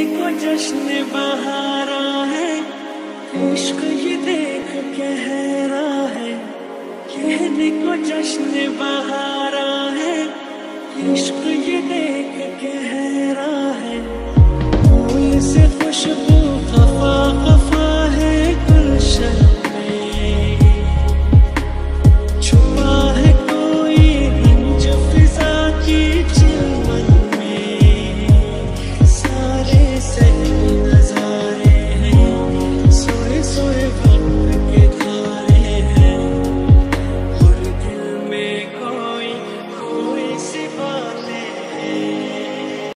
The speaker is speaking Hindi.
को जश्न बहारा है, इश्क ये देख कहरा है। कहने को जश्न बहारा है, इश्क